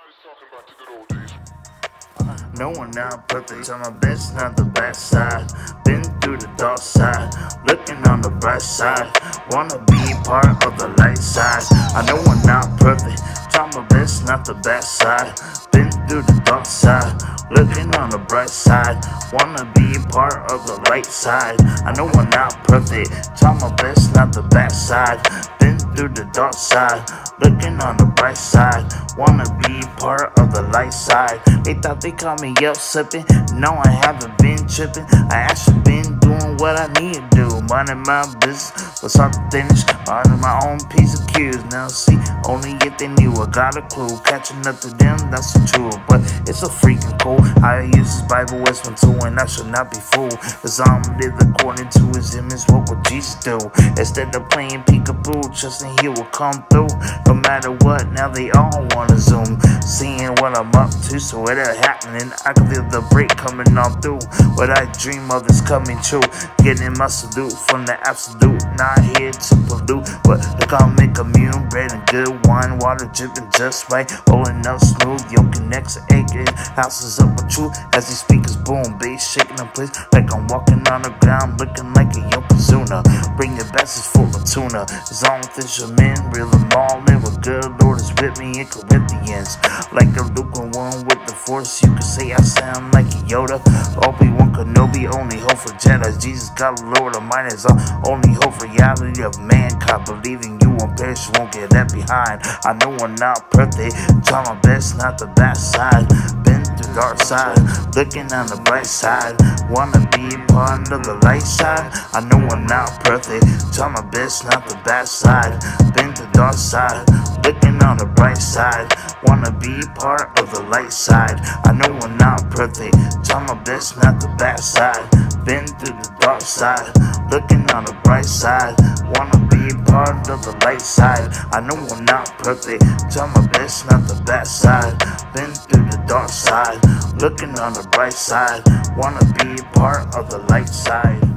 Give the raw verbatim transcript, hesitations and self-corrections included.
No one not perfect, on my best, not the bad side. Been through the dark side, looking on the bright side. Wanna be part of the light side. I know I'm not perfect, try my best, not the bad side. Been through the dark side, looking on the bright side. Wanna be part of the light side. I know I'm not perfect, try my best, not the bad side. Been through the dark side, looking on the bright side. Wanna be part of the light side. They thought they called me up slipping. No, I haven't been tripping. I actually been doing what I need to do. Minding my business, what's hard to finish. Minding my own piece of cues. Now see, only if they knew I got a clue. Catching up to them, that's the truth. But it's so freaking cool. I use this Bible as one tool, and I should not be fooled. Cause I'm lived according to his image. What would Jesus do? Instead of playing peekaboo, trusting he will come through. No matter what, now they all wanna zoom. Seeing what I'm up to, so it ain't happening. I can feel the break coming on through. What I dream of is coming true. Getting my salute from the absolute. Not here to pollute, but look, I'll make immune. Bread and good wine, water dripping just right. Rolling up smooth, yo connects aching. Houses up with truth as these speakers boom. Bass shaking the place like I'm walking on the ground, looking like a Yokozuna. Bring your best is full of tuna. It's all fishermen, reel them all in. With good Lord is with me in Corinthians. Like a lukewarm with the force, you could say I sound like a Yoda. Obi-Wan Kenobi, only hope for Jedi. Jesus God, Lord of mine is our only hope for reality of mankind. Believing you won't perish, won't get left behind. I know I'm not perfect, try my best, not the bad side. Been through the dark side, looking on the bright side. Wanna be part of the light side. I know I'm not perfect, try my best, not the bad side. Been through the dark side, looking on the bright side. Wanna be part of the light side. I know I'm not perfect, try my best, not the bad side. Been through the dark side, looking on the bright side. Wanna be part of the light side. I know I'm not perfect, try my best, not the bad side. Been through the dark side, looking on the bright side. Wanna be part of the light side.